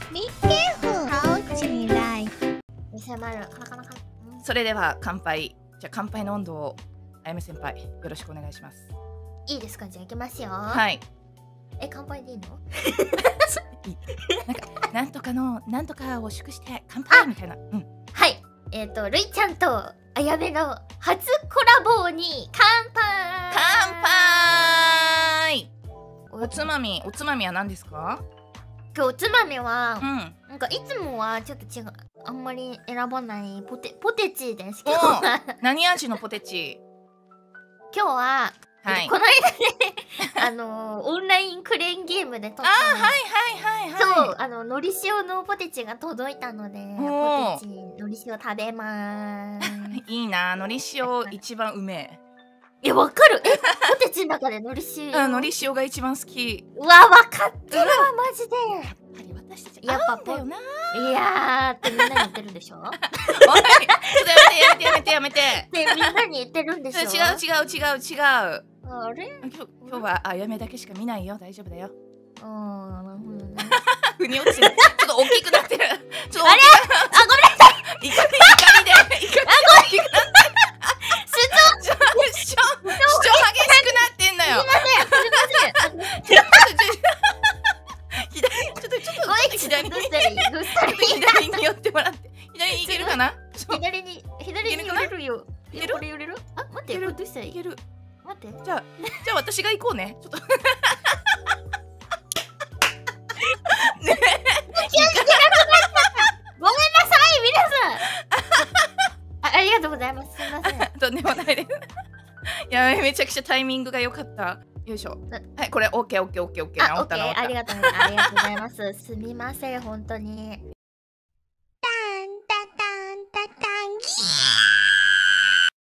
Be careful how to like 迫るなかなか。 それでは乾杯。じゃあ乾杯の温度をあやめ先輩よろしくお願いします。 いいですか？じゃあいきますよ。 はい。 乾杯でいいの？ なんかなんとかのなんとかを祝して乾杯みたいな。 はい。るいちゃんとあやめの初コラボに乾杯。 乾杯。おつまみは何ですか？ 今日おつまみは、 うん。 なんかいつもはちょっと違う、あんまり選ばないポテチです。今日は何味のポテチ？ 今日は、 はい、 この間ねオンラインクレーンゲームで撮ったそうのり塩のポテチが届いたので、ポテチのり塩食べまーす。 いいな、のり塩一番うめえ。 いや、わかる。ポテチの中でのり塩。 のり塩が一番好き。 うわ、わかってるわ、マジで。 やっぱり私たち合うんだよな。 いやーってみんなに言ってるでしょ。 おい、ちょっとやめて。 ってみんなに言ってるんでしょ。 違う。 あれ？ 今日はあやめだけしか見ないよ。大丈夫だよ。 なるほどね。 腑に落ちてる。ちょっと大きくなってる。 あれ？ごめんなさい。 怒りで。大きくなってる。主張激しくなってんのよ。 すいません。 ちょっと左に寄ってもらって。左に行けるかな？ 左に寄れるよ。これ寄れる？あ、待って、これどうしたらいい？ いける。 待って。 じゃあ私が行こうね。ちょっと。ね。 ごめんなさい、皆さん。ありがとうございます。すみません。 とんでもないです。いや、めちゃくちゃタイミングが良かった。よいしょ。はい、これオッケー。治った。 ありがとうございます。すみません、本当に。